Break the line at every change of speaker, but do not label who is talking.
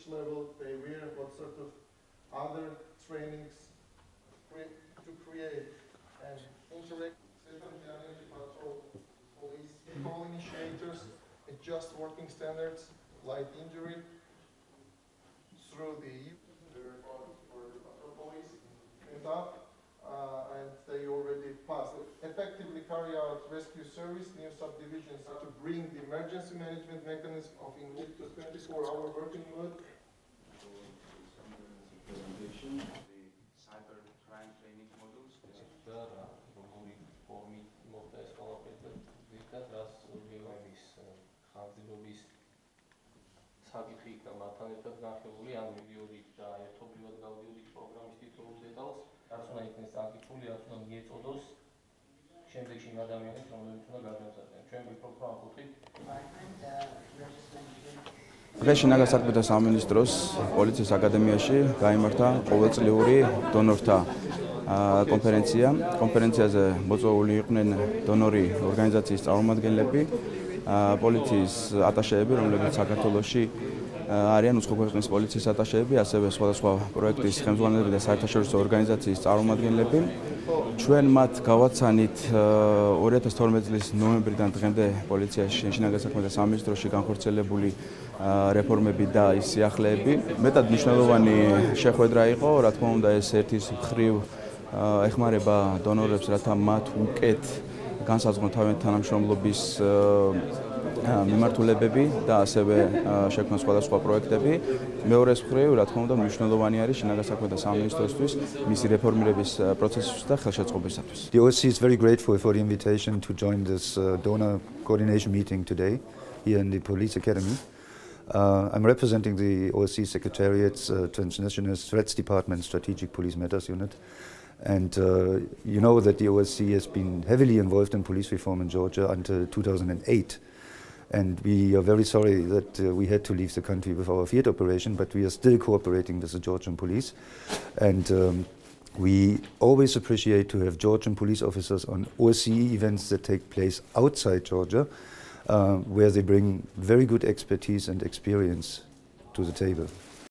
which level they were, what sort of other trainings to create and interact with energy patrol, police, call initiators, adjust working standards, light injury through the report for the patrol police and up, and they already passed. Effectively carry out rescue service, new subdivisions to bring the emergency management mechanism of English to 24-hour working mode.
Presentation of the cyber crime training modules.
საკითხი იქნა მათთან ერთად განხილული, ან მივიდიოდით და ერთობლივად გავდიოდით პროგრამის თითოეულ დეტალს, რაც უნდა იქნეს წაკითხული, რაც უნდა მიეწოდოს შემდეგში იმ ადამიანებს, რომლებიც უნდა გადამზადდნენ. ჩვენ ვფიქრობთ, რომ ამ კუთხით
დღეს შინაგან საქმეთა სამინისტროს პოლიციის აკადემიაში გაიმართა ყოველწლიური დონორთა კონფერენცია. კონფერენციაზე მოწვეული იყვნენ დონორი ორგანიზაციის წარმომადგენლები, პოლიციის ატაშეები, რომლებიც საქართველოში არიან უცხო ქვეყნის პოლიციის ატაშეები, ასევე სხვადასხვა პროექტის ხელმძღვანელები და საერთაშორისო ორგანიზაციის წარმომადგენლები. ჩვენ მათ გავაცანით 2012 წლის ნოემბრიდან დღემდე პოლიციაში შინაგან საქმეთა სამინისტროში განხორციელებული რეფორმები და ის სიახლეები. მეტად მნიშვნელოვანი შეხვედრა იყო, რა თქმა უნდა, ეს ერთის მხრივ ეხმარება დონორებს, რათა მათ უკეთ განსაზღვრონ თავიანთი თანამშრომლობის მიმართულებები და ასევე შექმნან სხვადასხვა პროექტები. მეორეს მხრივ, რა თქმა უნდა, მნიშვნელოვანი არის შინაგან საქმეთა სამინისტროსთვის მისი რეფორმირების პროცესისთვის და ხელშეწყობისათვის.
The OSCE is very grateful for the invitation to join this donor coordination meeting today here in the Police Academy. I'm representing the OSCE Secretariat's Transnational Threats Department Strategic Police Matters Unit. And you know that the OSCE has been heavily involved in police reform in Georgia until 2008. And we are very sorry that we had to leave the country with our field operation, but we are still cooperating with the Georgian police. And we always appreciate to have Georgian police officers on OSCE events that take place outside Georgia, where they bring very good expertise and experience to the table.